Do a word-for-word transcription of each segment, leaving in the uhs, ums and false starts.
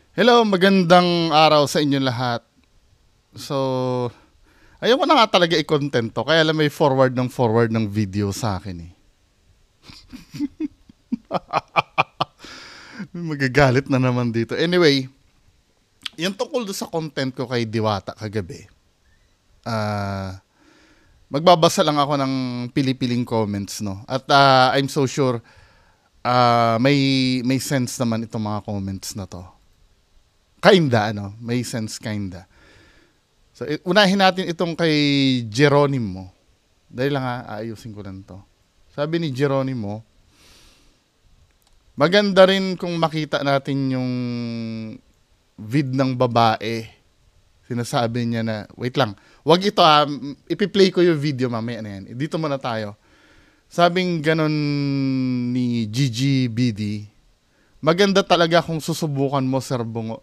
Hello, magandang araw sa inyo lahat. So, ayaw ko na nga talaga i-content to, kaya lang may forward ng forward ng video sa akin eh. Magagalit na naman dito. Anyway, yung tungkol doon sa content ko kay Diwata kagabi, ah, magbabasa lang ako ng pili-piling comments, no? At ah, I'm so sure ah, may may sense naman itong mga comments na to. Kinda, ano? May sense kinda. So, i- unahin natin itong kay Geronimo. Dahil lang ha, aayusin ko lang to. Sabi ni Geronimo, maganda rin kung makita natin yung vid ng babae. Sinasabi niya na, wait lang, wag ito ha, ipi-play ko yung video mamaya na yan. Dito muna tayo. Sabing ganon ni Gigi B D, maganda talaga kung susubukan mo, Sir Bungo.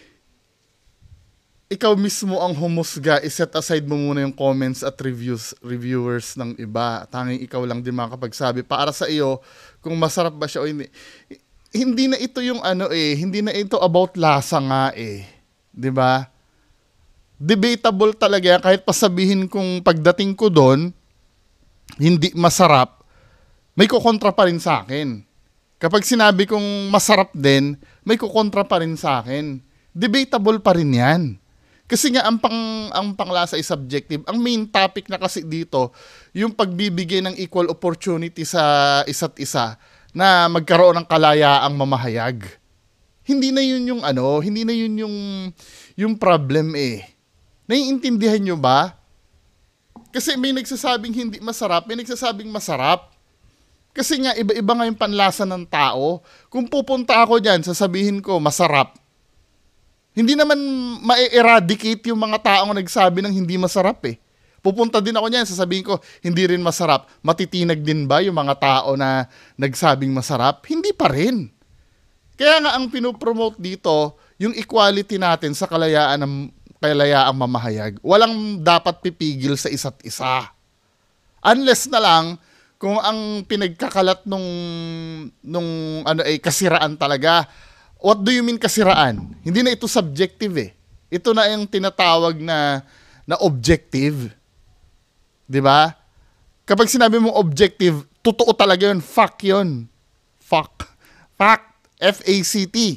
Ikaw mismo ang humusga, iset aside mo muna yung comments at reviews, reviewers ng iba. Tanging ikaw lang din makakapagsabi para sa iyo kung masarap ba siya o hindi. Hindi na ito yung ano eh, hindi na ito about lasa nga eh. 'Di ba? Debatable talaga yan, kahit pasabihin kung pagdating ko doon, hindi masarap, may kukontra pa rin sa akin. Kapag sinabi kong masarap din, may kukontra pa rin sa akin. Debatable pa rin yan. Kasi nga ang pang ang panglasa is subjective. Ang main topic na kasi dito, yung pagbibigay ng equal opportunity sa isa't isa na magkaroon ng kalayaang mamahayag. Hindi na yun yung ano, hindi na yun yung yung problem eh. Naiintindihan nyo ba? Kasi may nagsasabing hindi masarap, may nagsasabing masarap. Kasi nga iba-iba nga yung panlasa ng tao. Kung pupunta ako diyan, sasabihin ko masarap. Hindi naman ma-eradicate yung mga taong nagsabi ng hindi masarap eh. Pupunta din ako niyan, sasabihin ko, hindi rin masarap. Matitinag din ba yung mga tao na nagsabing masarap? Hindi pa rin. Kaya nga ang pinopromote dito, yung equality natin sa kalayaan ng kalayaang mamahayag. Walang dapat pipigil sa isa't isa. Unless na lang kung ang pinagkakalat nung nung ano ay kasiraan talaga. What do you mean kasiraan? Hindi na ito subjective eh. Ito na yung tinatawag na na objective. 'Di ba? Kapag sinabi mong objective, totoo talaga 'yun, fact 'yun. Fact. Fact. F A C T.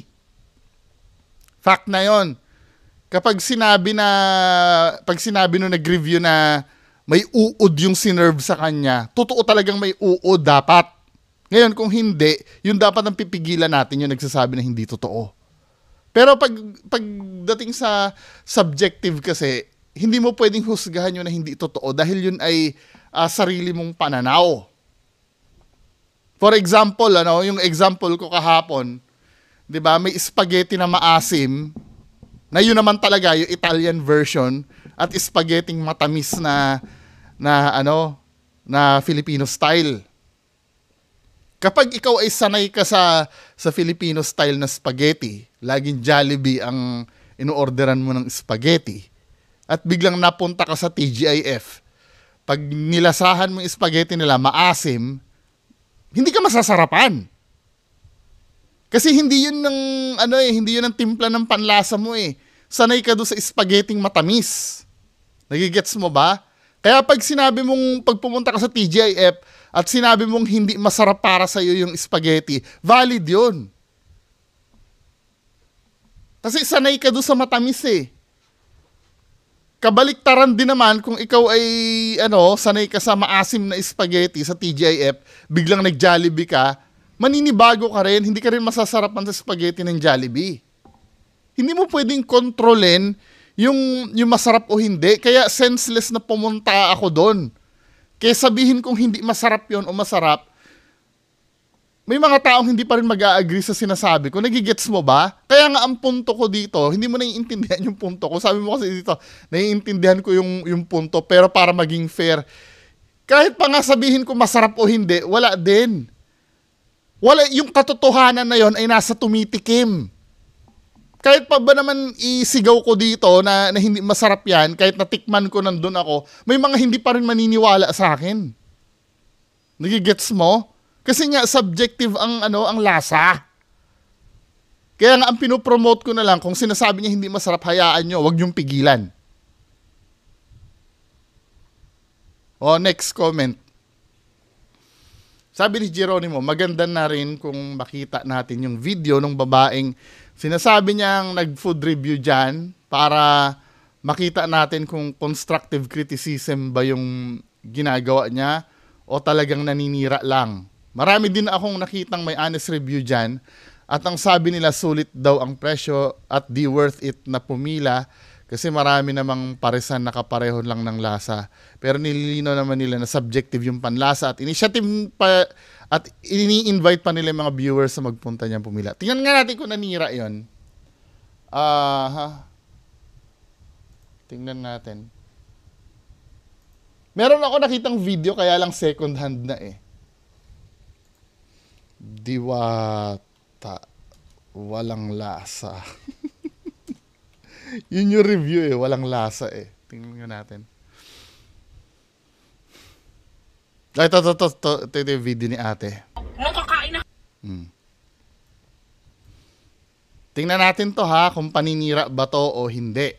Fact na 'yon. Kapag sinabi na pag sinabi nung nag-review na may uod yung sinerve sa kanya, totoo talagang may uod dapat. Ngayon, kung hindi, yun dapat ang pipigilan natin yung nagsasabi na hindi totoo. Pero pag pagdating sa subjective kasi, hindi mo pwedeng husgahan yun na hindi totoo dahil yun ay uh, sarili mong pananaw. For example, ano, yung example ko kahapon, 'di ba, may spaghetti na maasim, na yun naman talaga yung Italian version, at spaghetti matamis na na ano, na Filipino style. Kapag ikaw ay sanay ka sa sa Filipino style na spaghetti, laging Jollibee ang inoorderan mo ng spaghetti, at biglang napunta ka sa T G I F, pag nilasahan mo yung spaghetti nila maasim, hindi ka masasarapan. Kasi hindi yun ng ano eh, hindi yun ang timpla ng panlasa mo eh. Sanay ka doon sa spaghetti matamis. Nagigets mo ba? Kaya pag sinabi mong pag pumunta ka sa T G I F at sinabi mong hindi masarap para sa iyo yung spaghetti, valid yun. Kasi sanay ka doon sa matamis eh. Kabaliktaran din naman kung ikaw ay ano, sanay ka sa maasim na spaghetti sa T G I F, biglang nag-Jollibee ka, maninibago ka rin, hindi ka rin masasarapan sa spaghetti ng Jollibee. Hindi mo pwedeng kontrolin yung, yung masarap o hindi, kaya senseless na pumunta ako doon. Kaya sabihin kong hindi masarap yon o masarap, may mga taong hindi pa rin mag-a-agree sa sinasabi ko. Nagigets mo ba? Kaya nga ang punto ko dito, hindi mo naiintindihan yung punto ko. Sabi mo kasi dito, naiintindihan ko yung, yung punto, pero para maging fair, kahit pa nga sabihin ko masarap o hindi, wala din. Wala, yung katotohanan na yon ay nasa tumitikim. Kahit pa ba naman isigaw ko dito na, na hindi masarap yan, kahit natikman ko nandun ako, may mga hindi pa rin maniniwala sa akin. Nagigets mo? Kasi nga subjective ang ano ang lasa. Kaya nga ang pinopromote ko na lang, kung sinasabi niya hindi masarap, hayaan nyo, wag niyong pigilan. O, next comment. Sabi ni Geronimo, maganda na rin kung makita natin yung video ng babaeng sinasabi niyang nag-food review dyan para makita natin kung constructive criticism ba yung ginagawa niya o talagang naninira lang. Marami din akong nakitang may honest review dyan at ang sabi nila sulit daw ang presyo at di worth it na pumila kasi marami namang paresan na kapareho lang ng lasa. Pero nililinaw naman nila na subjective yung panlasa at initiative pa at ini-invite pa nila yung mga viewers na magpunta niyan pumila. Tingnan nga natin kung nanira yun. Ah, uh, tingnan natin. Meron ako nakitang video kaya lang second hand na eh. Diwata. Walang lasa. Yun yung review eh. Walang lasa eh. Tingnan nga natin. Ay, ito, ito, ito, ito, ito, ito yung video ni ate. Nung kakain na. Hmm. Tingnan natin to ha, kung paninira ba to o hindi.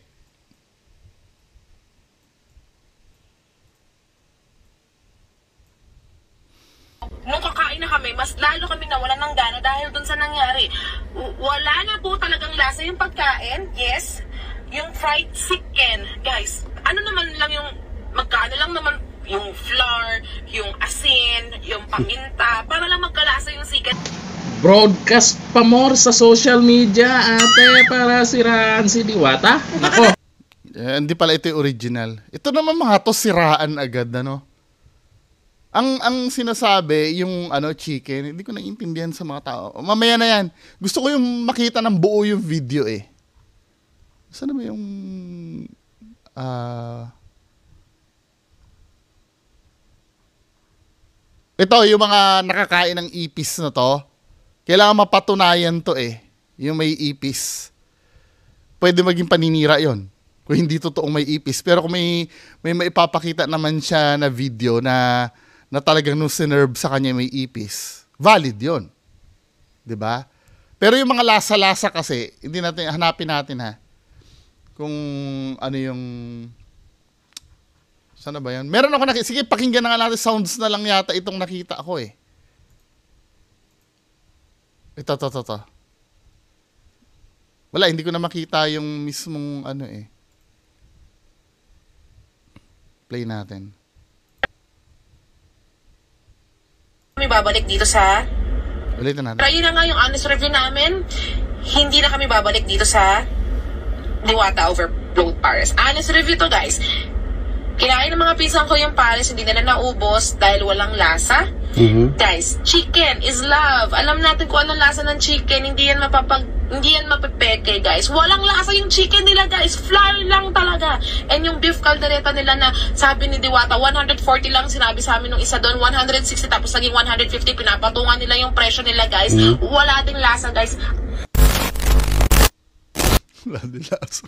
Nung kakain na kami, mas lalo kami nawalan ng gana dahil dun sa nangyari. W- wala na po talagang lasa yung pagkain. Yes, yung fried chicken. Guys, ano naman lang yung, magkano lang naman yung flour, yung asin, yung paminta, para lang magkalasa yung chicken. Broadcast pa more sa social media, ate, para siraan si Diwata. Nako. Eh, hindi pala ito yung original. Ito naman mga to siraan agad, ano? Ang ang sinasabi, yung ano chicken, hindi ko naiintindihan sa mga tao. Mamaya na yan. Gusto ko yung makita ng buo yung video eh. Saan ba yung... Ah... Uh, ito, yung mga nakakain ng ipis na to, kailangan mapatunayan to eh. Yung may ipis. Pwede maging paninira yon kung hindi totoong may ipis. Pero kung may, may maipapakita naman siya na video na, na talagang nung sinerve sa kanya may ipis, valid yon, diba? Pero yung mga lasa-lasa kasi, hindi natin, hanapin natin ha. Kung ano yung... Sana ba yan? Meron ako nakita. Sige, pakinggan na nga natin. Sounds na lang yata itong nakita ako eh. Ito, ito, ito, ito. Wala, hindi ko na makita yung mismong ano eh. Play natin. Kami babalik dito sa... Ulitin natin. Try na nga yung honest review namin. Hindi na kami babalik dito sa Diwata Overload Pares. Honest review to, guys. Kinain ng mga pinsan ko yung pares, hindi nila naubos dahil walang lasa. Mm-hmm. Guys, chicken is love. Alam natin kung anong lasa ng chicken. Hindi yan mapapag, hindi yan mapepeke, guys. Walang lasa yung chicken nila, guys. Flour lang talaga. And yung beef caldereta nila na sabi ni Diwata, one hundred forty lang sinabi sa amin nung isa doon, one hundred sixty tapos naging one hundred fifty. Pinapatungan nila yung presyo nila, guys. Mm-hmm. Wala ding lasa, guys. Wala ding lasa.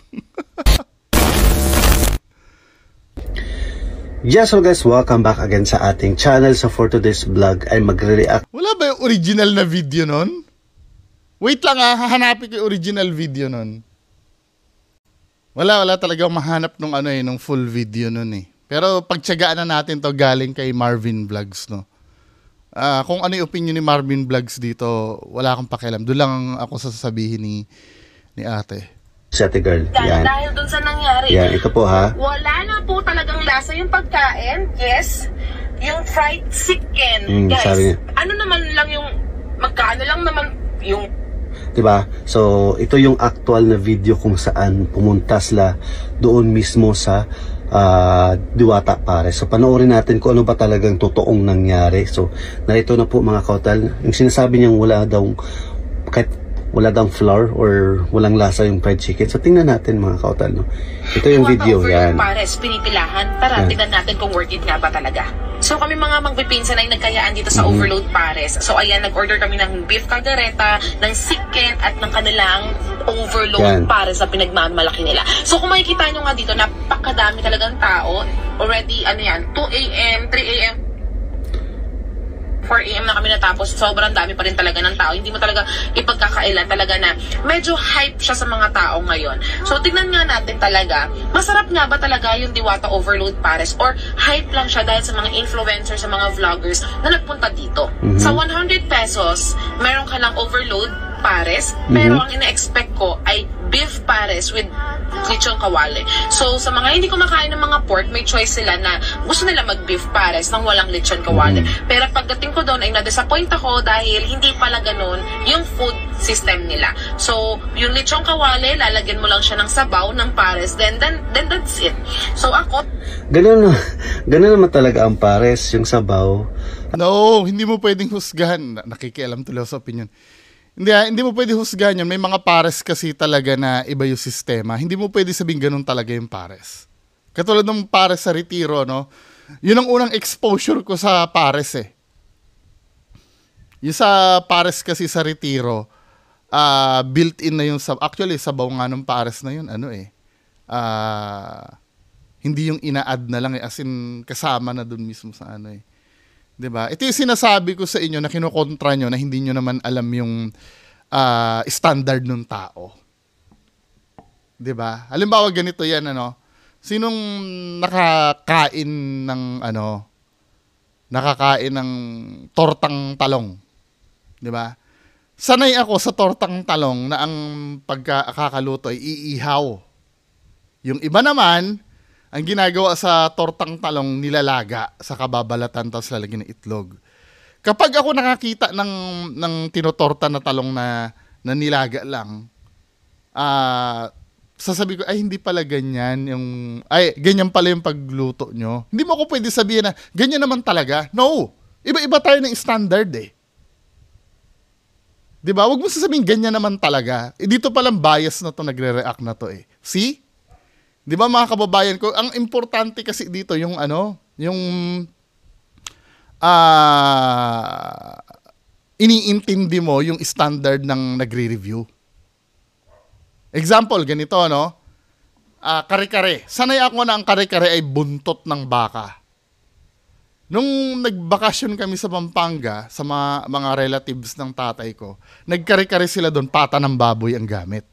Yes, so guys, welcome back again sa ating channel. So for today's vlog ay magre-react. Wala ba yung original na video nun? Wait lang ha, hahanapin ko yung original video nun. Wala, wala talagang mahanap nung ano eh, nung full video nun eh. Pero pagtsagaan na natin to galing kay Marvin Vlogs, no? Uh, kung ano yung opinion ni Marvin Vlogs dito, wala akong pakialam. Doon lang ako sasabihin ni, ni ate. Si ate girl, yan. Dahil dun sa nangyari. Yan, ito po ha. Wala na po talagang lasa yung pagkain. Yes. Yung fried chicken. Mm, guys, ano naman lang yung, magkano lang naman yung... Diba? So, ito yung actual na video kung saan pumunta sila doon mismo sa uh, Diwata Pares. So, panoorin natin kung ano ba talagang totoong nangyari. So, narito na po mga kautal. Yung sinasabi niyang wala daw, kahit wala daw flour or walang lasa yung fried chicken. So, tingnan natin mga kautal, no? Ito yung video, yan. Pares, pinipilahan. Tara, yeah. Tingnan natin kung worth it nga ba talaga. So, kami mga magpipinsan ay nagkayaan dito sa mm-hmm. Overload Pares. So, ayan, nag-order kami ng beef caldereta, ng chicken, at ng kanilang Overload yan. Pares na pinagmamalaki nila. So, kung makikita nyo nga dito, napakadami talagang tao. Already, ano yan, two A M, three A M four a.m. na kami natapos, sobrang dami pa rin talaga ng tao. Hindi mo talaga ipagkakailan talaga na medyo hype siya sa mga tao ngayon. So, tignan nga natin talaga, masarap nga ba talaga yung Diwata Overload Pares or hype lang siya dahil sa mga influencers, sa mga vloggers na nagpunta dito. Mm-hmm. Sa one hundred pesos, meron ka lang overload pares, mm-hmm. pero ang ina-expect ko ay beef pares with lechon kawali. So, sa mga hindi kumakain ng mga pork, may choice sila na gusto nila mag-beef pares nang walang lechon kawali. Mm-hmm. Pero pagdating ko doon ay na-disappoint ako dahil hindi pala ganun yung food system nila. So, yung lechon kawali, lalagyan mo lang siya ng sabaw, ng pares, then, then, then that's it. So, ako... Ganun, ganun naman talaga ang pares, yung sabaw. No, hindi mo pwedeng husgahan. Nakikialam tuloy sa opinion. Hindi, hindi mo pwede husgahan yun. May mga pares kasi talaga na iba yung sistema. Hindi mo pwede sabihin ganun talaga yung pares. Katulad ng pares sa Retiro, no? Yun ang unang exposure ko sa pares eh. Yung sa pares kasi sa Retiro, uh, built-in na yung sab... Actually, sabaw nga ng pares na yun, ano eh. Uh, hindi yung ina-add na lang eh. As in, kasama na dun mismo sa ano eh. Diba? Ito yung sinasabi ko sa inyo na kinukontra nyo na hindi nyo naman alam yung uh, standard ng tao. Diba? Halimbawa ganito yan, ano? Sinong nakakain ng, ano, nakakain ng tortang talong? Diba? Sanay ako sa tortang talong na ang pagkakaluto ay iihaw. Yung iba naman, ang ginagawa sa tortang talong, nilalaga sa kababalatan tapos lalagyan ng itlog. Kapag ako nakakita ng, ng tinotorta na talong na, na nilaga lang, uh, sasabi ko, ay hindi pala ganyan yung, ay ganyan pala yung pagluto nyo. Hindi mo ako pwede sabihin na, ganyan naman talaga. No! Iba-iba tayo ng standard eh. Diba? Huwag mo sasabihin, ganyan naman talaga. Eh, dito palang bias na to, nagre-react na to eh. See? Di ba mga kababayan ko, ang importante kasi dito yung ano, yung uh, iniintindi mo yung standard ng nagre-review. Example, ganito, no? Uh, kare-kare. Sanay ako na ang kare-kare ay buntot ng baka. Nung nagbakasyon kami sa Pampanga, sa mga, mga relatives ng tatay ko, nagkare-kare sila doon, pata ng baboy ang gamit.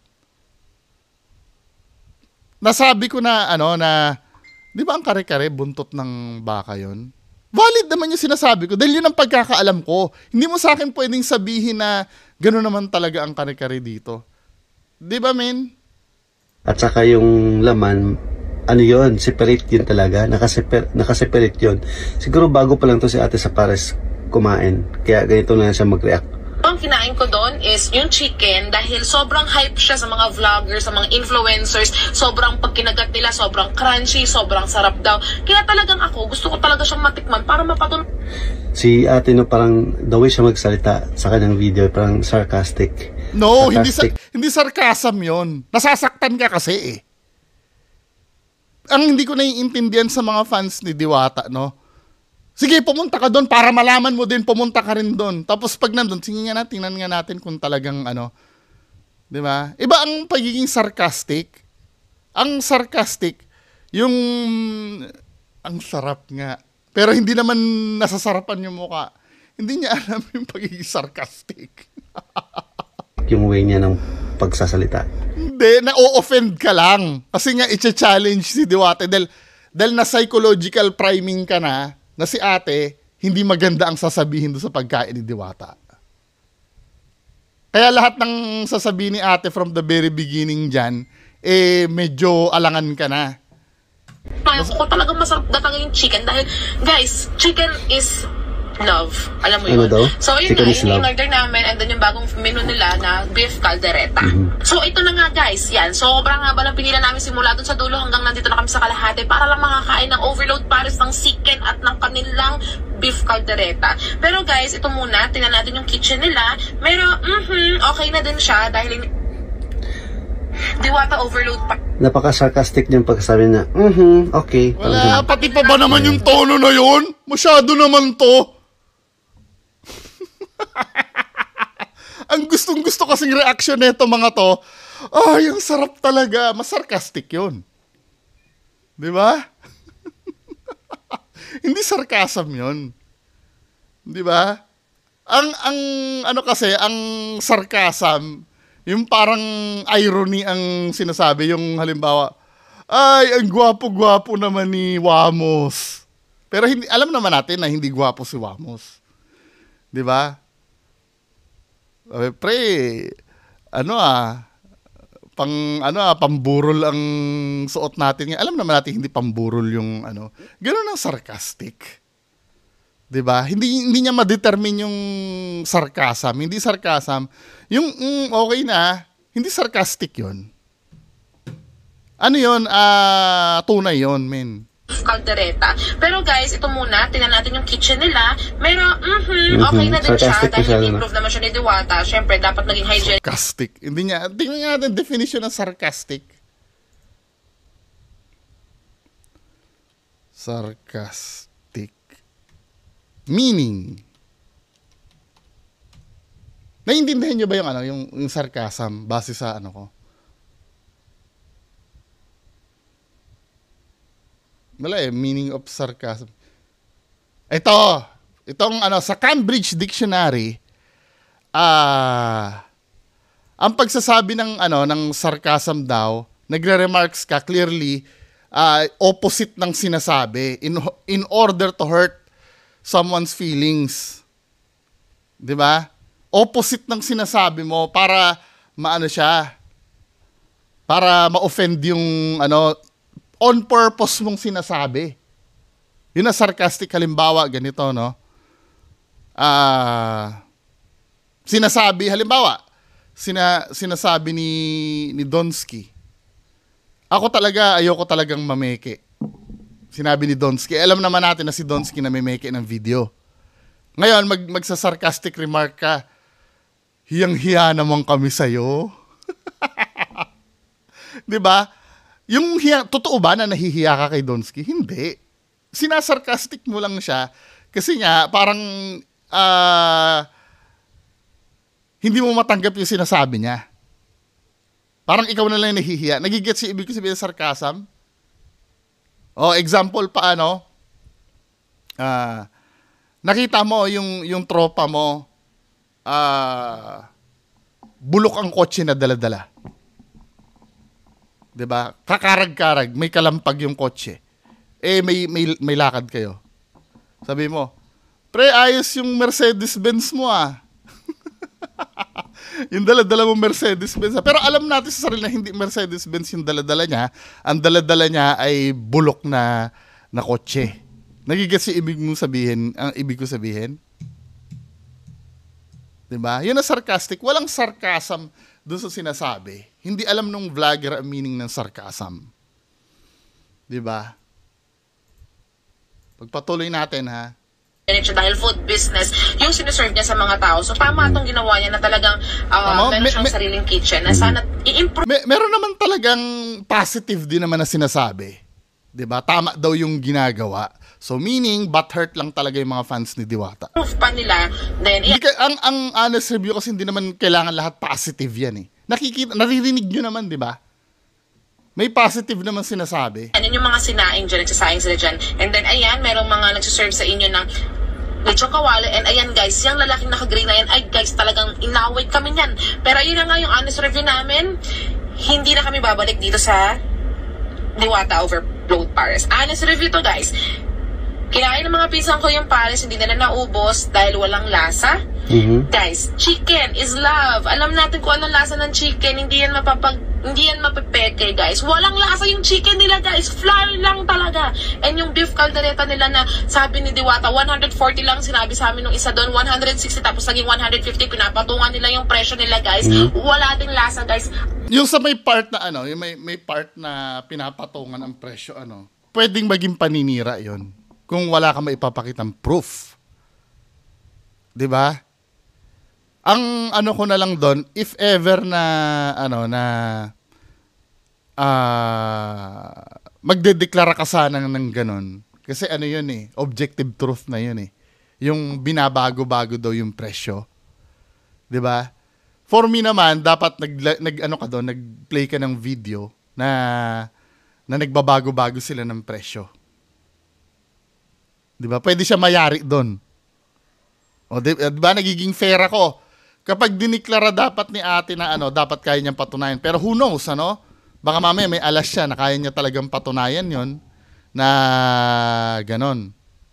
Nasabi ko na, ano, na, di ba ang kare-kare, buntot ng baka yon? Valid naman yung sinasabi ko, dahil yun ang pagkakaalam ko. Hindi mo sa akin pwedeng sabihin na gano'n naman talaga ang kare-kare dito. Di ba, men? At saka yung laman, ano yun, separate yun talaga, nakaseparate, nakaseparate yun. Siguro bago pa lang to si ate sa pares kumain, kaya ganito na siya mag-react. Ang kinain ko doon is yung chicken dahil sobrang hype siya sa mga vloggers, sa mga influencers. Sobrang pag kinagat nila, sobrang crunchy, sobrang sarap daw. Kaya talagang ako, gusto ko talaga siyang matikman para mapatun... Si ate no, parang the way siya magsalita sa kanyang video, parang sarcastic. No, hindi sarcastic. Hindi, hindi sarcasm yon. Nasasaktan ka kasi eh. Ang hindi ko naiintindihan sa mga fans ni Diwata, no? Sige, pumunta ka doon para malaman mo din, pumunta ka rin doon. Tapos pag nandun, sige nga natin, tingnan nga natin kung talagang ano. Di ba? Iba ang pagiging sarcastic. Ang sarcastic, yung, ang sarap nga. Pero hindi naman nasasarapan yung mukha. Hindi niya alam yung pagiging sarcastic. Yung way niya ng pagsasalita. Hindi, na-o-offend ka lang. Kasi nga, i-challenge si Diwata. Dahil, dahil na psychological priming ka na, na si ate, hindi maganda ang sasabihin doon sa pagkain ni Diwata. Kaya lahat ng sasabihin ni ate from the very beginning dyan, eh, medyo alangan ka na. Ayaw ko talagang masarap na talaga yung chicken dahil, guys, chicken is love. Alam mo yun? Ano daw? So, yun Chicken na, is yung love. in-order namin and then yung bagong menu nila na beef caldereta. Mm-hmm. So, ito na nga guys, yan. Sobrang haba ng pinila namin simula dun sa dulo hanggang nandito na kami sa kalahati para lang makakain ng overload pares ng chicken at ng kanilang beef caldereta. Pero guys, ito muna, tingnan natin yung kitchen nila. Pero, mm-hmm, okay na din siya dahil Diwata overload pa. Napaka-sarcastic niyang pagsasabi na, mm-hmm, okay. Wala, pati pa ba naman yung tono na yun? Masyado naman to. Ang gustong-gusto kasing reaction nito mga to, ay, ang sarap talaga. Mas sarcastic yun. Di ba? Hindi sarcasm yun. 'Di ba? Ang ang ano kasi, ang sarcasm, yung parang irony ang sinasabi, yung halimbawa, ay, ang gwapo-gwapo naman ni Wamos. Pero hindi, alam naman natin na hindi gwapo si Wamos. 'Di ba? Pre, ano ah, pang ano ah, pamburol ang suot natin. Alam naman natin hindi pamburol yung ano. Ganoon ang sarcastic. 'Di ba? Hindi hindi niya ma-determine yung sarcasm, hindi sarcasm. Yung mm, okay na, hindi sarcastic 'yon. Ano 'yon? Ah, uh, tunay 'yon, men. Caldereta. Pero guys, ito muna, tingnan natin yung kitchen nila. Meron, mhm, okay na din siya Sarcastic dahil siya, improve naman siya ni Diwata. Siyempre, dapat maging hygienic. Sarcastic. Hindi niya, tingnan nga natin definition ng sarcastic. Sarcastic. Meaning. Naiintindihan niyo ba yung ano, yung, yung sarcasm base sa ano ko? Wala eh, meaning of sarcasm. Ito, itong ano, sa Cambridge Dictionary, ah, uh, ang pagsasabi ng ano, ng sarcasm daw, nagre-remarks ka clearly, uh, opposite ng sinasabi in in order to hurt someone's feelings. 'Di ba? Opposite ng sinasabi mo para maano siya, para ma-offend yung ano, on purpose mong sinasabi. Yun na sarcastic, halimbawa, ganito, no? Ah, uh, sinasabi, halimbawa, sina, sinasabi ni, ni Donsky, ako talaga, ayoko talagang mameke. Sinabi ni Donsky. Alam naman natin na si Donsky na mameke ng video. Ngayon, mag, magsa-sarcastic remark ka, hiyang-hiya naman kami sa'yo. Diba? Yung hiya, totoo ba na nahihiya ka kay Donsky? Hindi. Sinasarcastic mo lang siya kasi nga parang uh, hindi mo matanggap yung sinasabi niya. Parang ikaw na lang yung nahihiya. Nagigets yung ibig sabihin ng sarcasm? O, example pa ano? Uh, nakita mo yung, yung tropa mo, uh, bulok ang kotse na dala-dala. 'Di ba? Kakarag-karag, may kalampag yung kotse. Eh may may may lakad kayo. Sabi mo, "Pre, ayos yung Mercedes-Benz mo ah." Yung dala-dala mo Mercedes-Benz. Pero alam natin sa sarili na hindi Mercedes-Benz yung dala-dala niya. Ang dala-dala niya ay bulok na na kotse. Nagigets yung ibig mong sabihin, ang ibig ko sabihin? 'Di ba? Yun na sarcastic. Walang sarcasm doon sa sinasabi. Hindi alam nung vlogger ang meaning ng sarcasm. 'Di ba? Pagpatuloy natin ha. Dahil food business, yung sinuserve niya sa mga tao. So tama itong ginawa niya na talagang uh, meron siyang me, sariling kitchen na sana i-improve. Me, meron naman talagang positive din naman na sinasabi. 'Di ba? Tama daw yung ginagawa. So meaning, butthurt lang talaga yung mga fans ni Diwata. Proof pa nila. Then, yeah. Ka, ang, ang honest review kasi hindi naman kailangan lahat positive yan eh. Nakikita, naririnig nyo naman, di ba? May positive naman sinasabi. Ano yung mga sinaing dyan, nagsasayang sila dyan. And then, ayan, merong mga nagsuserve sa inyo ng lechon kawali. And ayan, guys, yung lalaking naka-gray na yan, ay guys, talagang inaway kami yan. Pero yun na nga yung honest review namin. Hindi na kami babalik dito sa Diwata Overload Pares. Honest review to, guys. Kinain ng mga pisang ko yung pares, hindi nila naubos dahil walang lasa. Mm-hmm. Guys, chicken is love. Alam natin kung anong lasa ng chicken, hindi yan mapapag, hindi yan mapipeke, guys. Walang lasa yung chicken nila, guys. Flour lang talaga. And yung beef caldereta nila na sabi ni Diwata, one hundred forty lang sinabi sa amin nung isa doon, one hundred sixty tapos naging one hundred fifty, pinapatungan nila yung presyo nila, guys. Mm-hmm. Wala ding lasa, guys. Yung sa may part na ano, yung may, may part na pinapatungan ang presyo, ano, pwedeng maging paninira yon kung wala ka maipapakitang proof. 'Di ba? Ang ano ko na lang doon, if ever na ano na uh, magdedeklara ka sana ng ganun, kasi ano yun eh, objective truth na yun eh. Yung binabago-bago daw yung presyo. 'Di ba? For me naman, dapat nag, nag ano ka doon, nag-play ka ng video na na nagbabago-bago sila ng presyo. 'Di ba? Pwede siya mayari doon. O, di, di ba, nagiging fair ako. Kapag diniklara dapat ni ate na ano, dapat kaya niyang patunayan. Pero who knows, ano? Baka mamaya may alas siya na kaya niya talagang patunayan yon na ganon.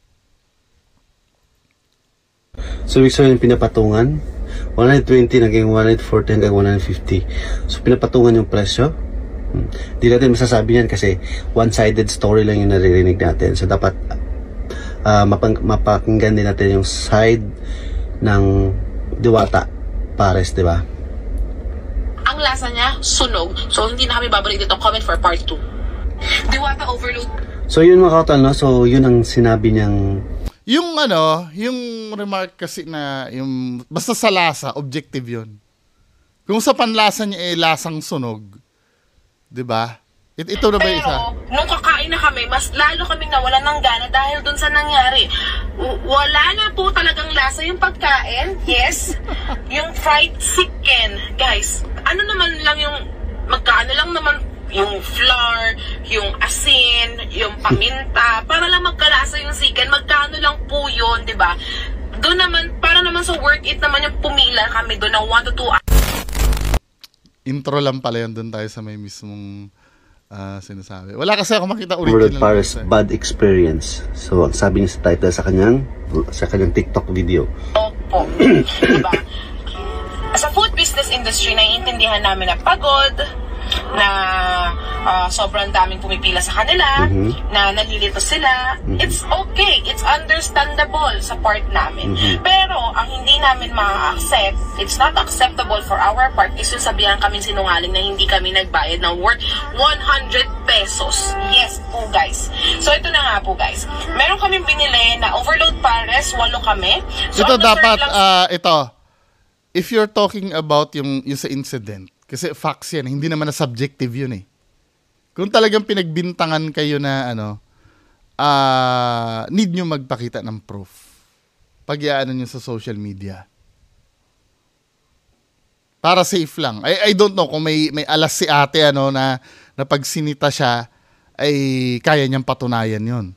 So, ibig sabihin pinapatungan, one twenty naging one forty hanggang one fifty. So, pinapatungan yung presyo. Hmm. Di natin masasabi yan kasi one-sided story lang yung naririnig natin. So, dapat uh, mapang mapakinggan din natin yung side ng Diwata Pares, di ba? Ang lasa niya, sunog. So, hindi na kami babalik dito. Comment for part two. Diwata overload. So, yun mga kautal, no? So, yun ang sinabi niyang... Yung ano, yung remark kasi na, yung, basta sa lasa, objective yun. Kung sa panlasa niya, eh, lasang sunog. Diba? It, ito na ba Pero, isa? nung kakain na kami, mas lalo kaming nawalan ng gana dahil dun sa nangyari. W- wala na po talagang lasa yung pagkain. Yes. Yung fried chicken. Guys, ano naman lang yung, magkaano lang naman yung flour, yung asin, yung paminta, para lang magkalasa yung chicken. Magkano lang po yun, di ba? Doon naman, para naman sa worth it naman yung pumila kami doon ng one to two hours. Intro lang pala yun, doon tayo sa may mismong uh, sinasabi. Wala kasi ako makita World original. Paris Bad Experience. So, ang sabi niya sa title sa kanyang sa kanyang TikTok video. Opo. Diba? Sa food business industry, naiintindihan namin na pagod, na uh, sobrang daming pumipila sa kanila, mm-hmm. na nalilito sila. Mm-hmm. It's okay. It's understandable sa part namin. Mm-hmm. Pero, ang hindi namin ma-accept, it's not acceptable for our part, is yung sabihan kami sinungaling na hindi kami nagbayad ng worth one hundred pesos. Yes po, guys. So, ito na nga po, guys. Meron kaming binili na overload pares, walo kami. So, ito dapat, lang... uh, ito, if you're talking about yung, yung sa incident, kasi facts yan, hindi naman na subjective yun eh. Kung talagang pinagbintangan kayo na ano, uh, need nyo magpakita ng proof. Pag-iaanan nyo sa social media. Para safe lang. I, I don't know kung may, may alas si ate ano, na, na pag sinita siya, ay kaya niyang patunayan yun.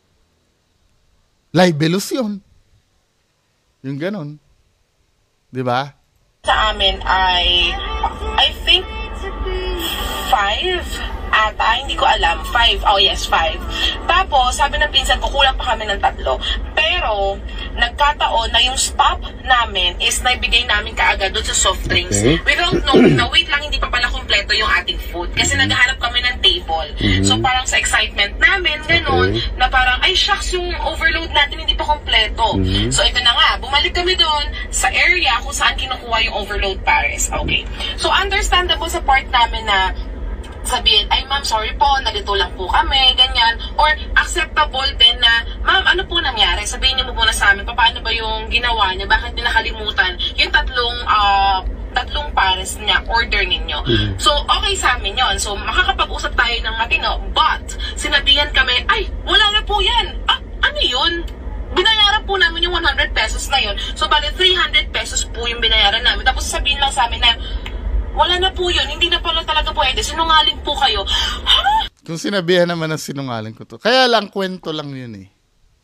Libelous yun. Yung ganon. Diba? Sa amin ay, I think, five ata, hindi ko alam, five, oh yes, five. Tapos, sabi ng pinsan ko, kulang pa kami ng tatlo. Pero, nagkataon na yung stop namin is naibigay namin kaagad doon sa soft drinks. Okay. Without knowing na, wait lang, hindi pa pala kompleto yung ating food. Kasi mm-hmm. naghahanap kami ng table. Mm-hmm. So, parang sa excitement namin, ganun, okay. na parang, ay shucks, yung overload natin hindi pa kompleto. Mm-hmm. So, ito na nga, bumalik kami doon sa area kung saan kinukuha yung overload pares. Okay. So, understandable sa part namin na sabihin, ay ma'am, sorry po, nalito lang po kami, ganyan. Or acceptable din na, ma'am, ano po nangyari? Sabihin niyo mo muna sa amin, paano ba yung ginawa niya? Bakit niya nakalimutan yung tatlong, uh, tatlong pares niya, order ninyo? Mm-hmm. So, okay sa amin yon. So, makakapag-usap tayo ng matino. But, sinabihan kami, ay, wala na po yan. Ah, ano yun? Binayaran po namin yung one hundred pesos na yun. So, bali, three hundred pesos po yung binayaran namin. Tapos, sabihin lang sa amin na, wala na po yun, hindi na pala talaga pwede, sinungaling po kayo. Ha? Kung sinabihan naman ng sinungaling ko to, kaya lang, kwento lang yun eh.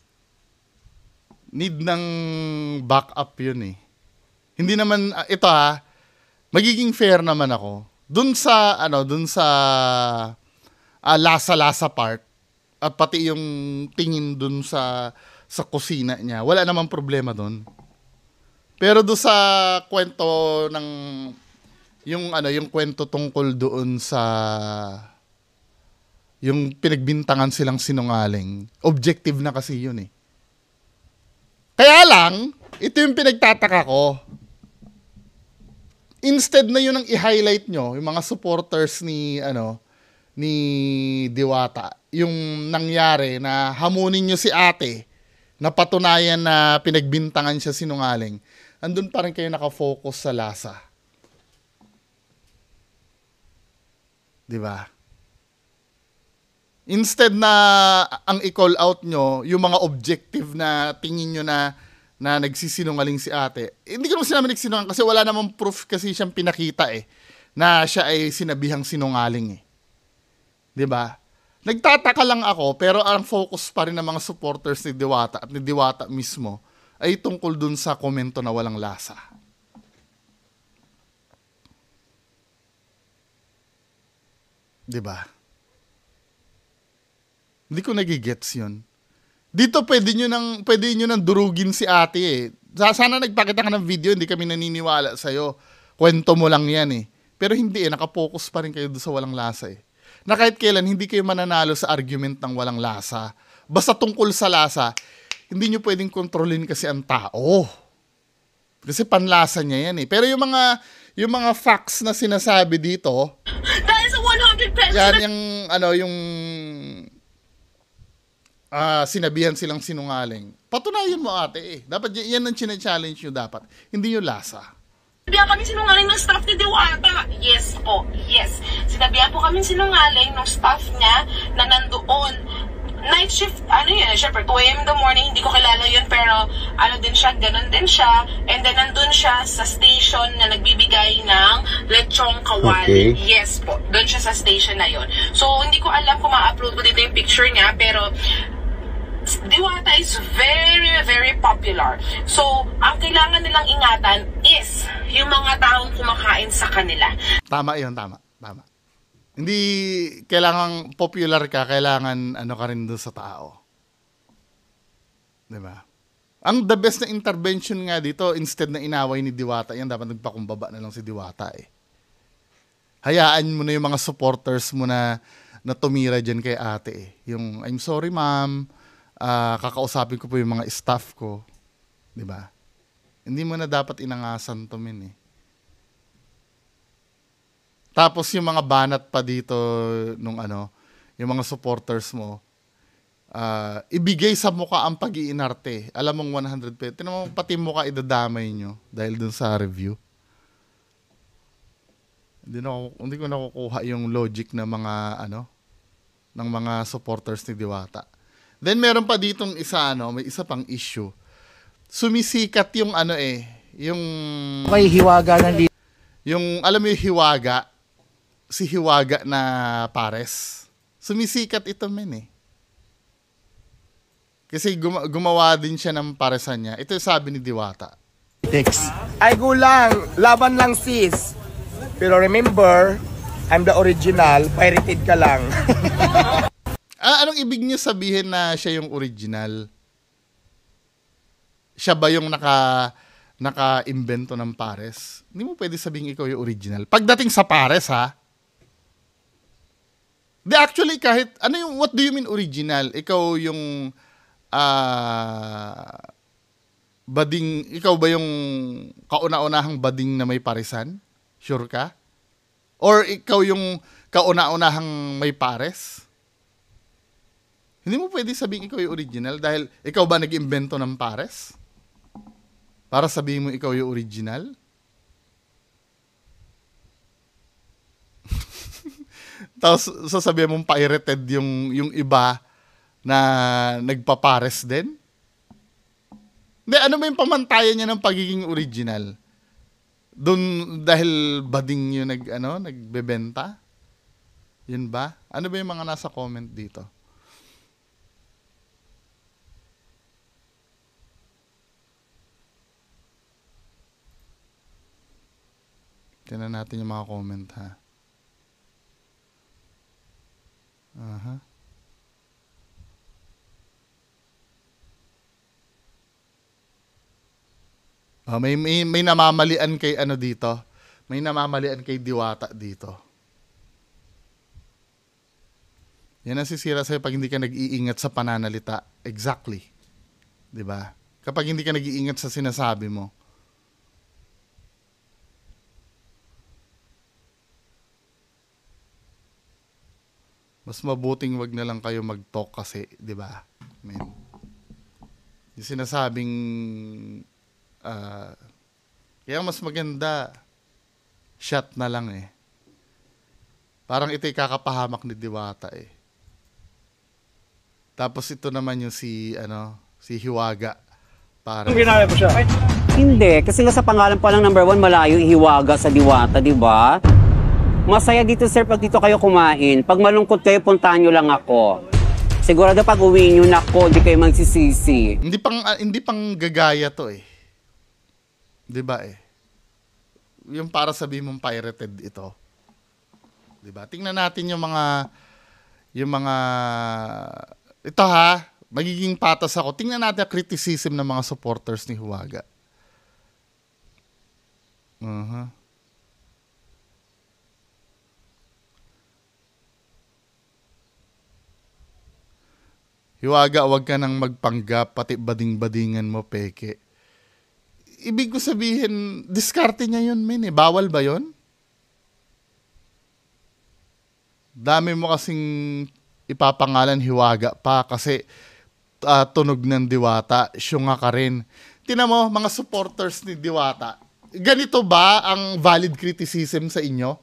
Need ng backup yun eh. Hindi naman, uh, ito ha, magiging fair naman ako. Dun sa, ano, dun sa uh, lasa-lasa part, at pati yung tingin dun sa, sa kusina niya, wala namang problema dun. Pero dun sa kwento ng, yung ano, yung kwento tungkol doon sa yung pinagbintangan silang sinungaling. Objective na kasi yun eh. Kaya lang, ito yung pinagtataka ko. Instead na yun ang i-highlight nyo, yung mga supporters ni ano ni Diwata, yung nangyari na hamunin nyo si ate na patunayan na pinagbintangan siya sinungaling. Andun pa rin kayo nakafocus sa lasa. Diba? Instead na ang i-call out nyo, yung mga objective na tingin nyo na, na nagsisinungaling si ate. Eh, hindi ko naman sinabi nagsinungaling kasi wala namang proof kasi siyang pinakita eh, na siya ay sinabihang sinungaling eh. Diba? Nagtataka lang ako, pero ang focus pa rin ng mga supporters ni Diwata at ni Diwata mismo ay tungkol dun sa komento na walang lasa. Diba? Hindi ko nagigets yun. Dito pwede nyo nang, pwede nyo nang durugin si ate eh. Sana nagpakita ka ng video, hindi kami naniniwala sa'yo. Kwento mo lang yan eh. Pero hindi eh, nakapokus pa rin kayo doon sa walang lasa eh. Na kahit kailan, hindi kayo mananalo sa argument ng walang lasa. Basta tungkol sa lasa, hindi nyo pwedeng kontrolin kasi ang tao. Kasi panlasa niya yan eh. Pero yung mga, yung mga facts na sinasabi dito, That is a one hundred pesos. yan yung, ano, yung, ah, sinabihan silang sinungaling. Patunayan mo ate eh. Dapat y- yan ang chine-challenge nyo dapat. Hindi yung lasa. Sinabihan kami sinungaling ng staff ni Diwata. Yes po, yes. Sinabihan po kami sinungaling ng staff niya na nandoon. Night shift, ano yun, syempre, two a.m. in the morning, hindi ko kilala yun, pero ano din siya, ganun din siya. And then nandun siya sa station na nagbibigay ng lechong kawali. Okay. Yes po, doon siya sa station na yun. So, hindi ko alam kung ma-upload ko dito yung picture niya, pero Diwata is very, very popular. So, ang kailangan nilang ingatan is yung mga taong kumakain sa kanila. Tama yun, tama. Tama. Hindi kailangan popular ka, kailangan ano ka rin doon sa tao. Diba? Ang the best na intervention nga dito, instead na inaway ni Diwata, yan dapat nagpakumbaba na lang si Diwata eh. Hayaan mo na yung mga supporters mo na, na tumira dyan kay ate eh. Yung, I'm sorry ma'am, uh, kakausapin ko po yung mga staff ko. Diba? Hindi mo na dapat inangasan to min eh. Tapos yung mga banat pa dito nung ano, yung mga supporters mo, uh, ibigay sa mukha ang pag-iinarte. Alam mong one hundred pesos. Tinan mo pati mukha idadamay nyo dahil dun sa review. Hindi, na, hindi ko nakukuha yung logic ng mga ano, ng mga supporters ni Diwata. Then meron pa ditong isa ano, may isa pang issue. Sumisikat yung ano eh, yung may hiwaga ng li- yung alam mo yung hiwaga, si hiwaga na pares. Sumisikat ito men eh. Kasi guma- gumawa din siya ng paresan niya. Ito yung sabi ni Diwata. Text. Ay gulang, laban lang sis. Pero remember, I'm the original, pirated ka lang. Ah, anong ibig niyo sabihin na siya yung original? Siya ba yung naka naka-imbento ng pares? Hindi mo pwede sabihin ikaw yung original. Pagdating sa pares ha. De actually kahit ano yung what do you mean original? Ikaw yung ah bading, ikaw ba yung kauna-unahang bading na may parisan? Sure ka? Or ikaw yung kauna-unahang may pares? Hindi mo pwede sabihin ikaw yung original dahil ikaw ba nag-imbento ng pares? Para sabihin mo ikaw yung original? Tapos sasabihin mong pirated yung, yung iba na nagpapares din? Hindi, ano ba yung pamantayan niya ng pagiging original? Doon dahil bading yung nag, ano, nagbebenta? Yun ba? Ano ba yung mga nasa comment dito? Tingnan natin yung mga comment ha. Aha. Oh, may, may may namamalian kay ano dito. May namamalian kay Diwata dito. Yan ang sisira sa'yo pag hindi ka nag-iingat sa pananalita. Exactly. 'Di ba? Kapag hindi ka nag-iingat sa sinasabi mo. Mas mabuting wag na lang kayo mag-talk kasi, 'di ba? Men. Yung sinasabing uh, kaya mas maganda shot na lang eh. Parang ito'y kakapahamak ni Diwata eh. Tapos ito naman yung si ano, si Hiwaga. Para Hindi, kasi nga sa pangalan pa lang number one, malayo ihiwaga sa Diwata, di ba? Masaya dito sir pag dito kayo kumain. Pag malungkot kayo, puntahan nyo lang ako. Sigurado pag uwi nyo, nako, di kayo magsisisi. Hindi pang ah, hindi pang gagaya to eh. 'Di ba eh? Yung para sabihin mong pirated ito. 'Di ba? Tingnan natin yung mga yung mga ito ha, magiging patas ako. Tingnan natin ang criticism ng mga supporters ni Hiwaga. Uh-huh. Hiwaga, wag ka nang magpanggap, pati bading-badingan mo, peke. Ibig ko sabihin, diskarte niya yun, men eh. Bawal ba yun? Dami mo kasing ipapangalan Hiwaga pa kasi uh, tunog ng Diwata, syunga ka rin. Tingnan mo, mga supporters ni Diwata, ganito ba ang valid criticism sa inyo?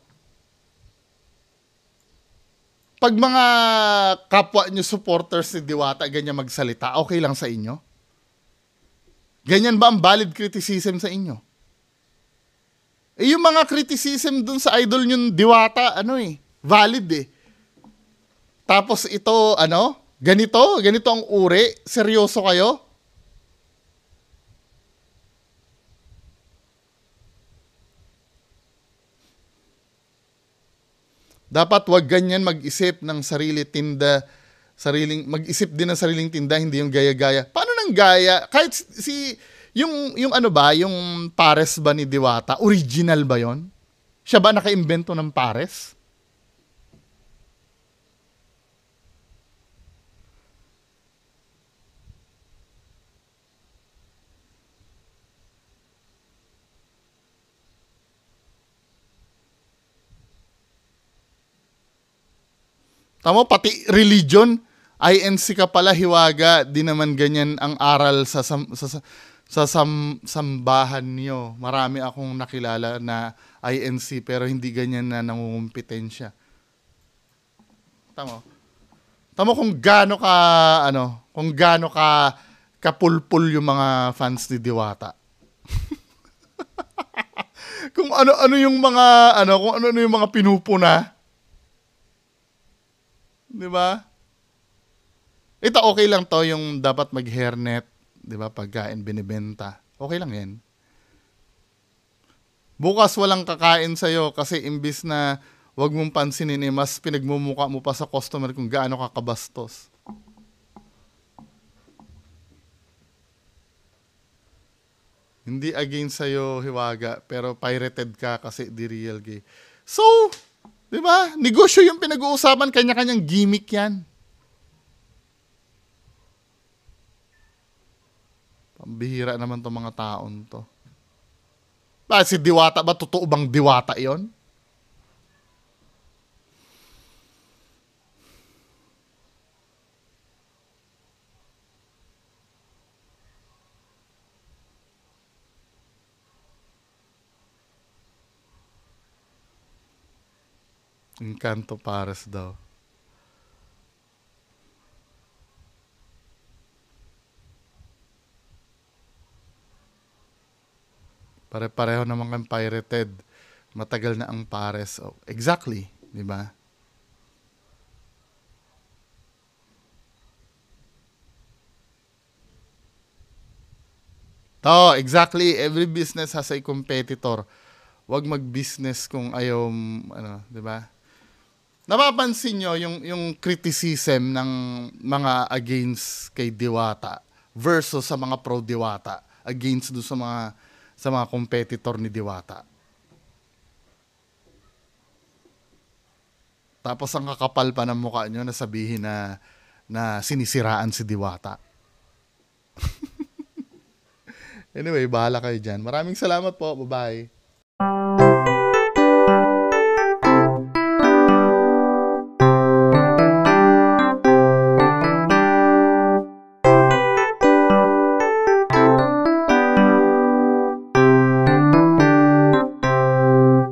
Pag mga kapwa nyo supporters ni Diwata ganyan magsalita, okay lang sa inyo? Ganyan ba ang valid criticism sa inyo? Eh yung mga criticism dun sa idol nyo Diwata, ano eh, valid eh. Tapos ito, ano, ganito, ganito ang uri, seryoso kayo? Dapat wag ganyan mag-isip ng sarili tinda, sariling mag-isip din ng sariling tinda, hindi yung gaya-gaya. Paano nang gaya? Kahit si yung yung ano ba, yung pares ba ni Diwata, original ba 'yon? Siya ba naka-imbento ng pares? Tamo, pati religion, I N C ka pala, Hiwaga, di naman ganyan ang aral sa sam, sa, sa sam, sambahan niyo. Marami akong nakilala na I N C pero hindi ganyan na nangungumpitensya. Tamo. Tamo kung gaano ka ano, kung gaano ka kapulpul yung mga fans ni Diwata. Kung ano-ano yung mga ano, kung ano-ano yung mga pinupuna. 'Di ba? Ito okay lang to yung dapat mag-hairnet, 'di ba? Pagkain binibenta. Okay lang 'yan. Bukas walang kakain sa iyo kasi imbis na wag mong pansinin eh, mas pinagmumukha mo pa sa customer kung gaano ka kabastos. Hindi against sa'yo, Hiwaga, pero pirated ka kasi di real gay. So, di ba? Negosyo yung pinag-uusapan, kanya-kanyang gimmick yan. Pambihira naman tong mga taon to. Bakit si Diwata ba? Totoo bang Diwata yon? Encanto Pares daw. Pare-pareho naman kang pirated. Matagal na ang Pares. Oh, exactly, di ba? Oh, exactly. Every business has a competitor. Huwag mag-business kung ayaw, ano, di ba? Napapansin nyo yung, yung criticism ng mga against kay Diwata versus sa mga pro-Diwata against do sa mga sa mga competitor ni Diwata. Tapos ang kakapal pa ng mukha nyo na sabihin na, na sinisiraan si Diwata. Anyway, bahala kayo dyan. Maraming salamat po. Bye-bye.